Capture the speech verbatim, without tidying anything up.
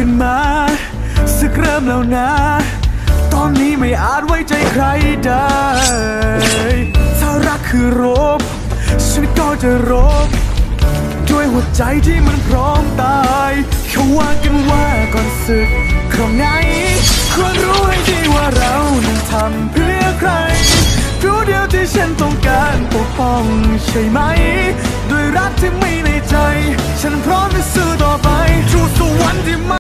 กันมาสักเริ่มแล้วนะตอนนี้ไม่อาจไว้ใจใครได้ถ้ารักคือรบฉันก็จะรบด้วยหัวใจที่มันพร้อมตายเขาว่ากันว่าก่อนศึกคราวไหนควรรู้ให้ดีว่าเรานั้นทำเพื่อใครรู้เดียวที่ฉันต้องการปกป้องใช่ไหมด้วยรักที่มีในใจฉันพร้อมจะสู้ต่อไปชูสวรรค์ที่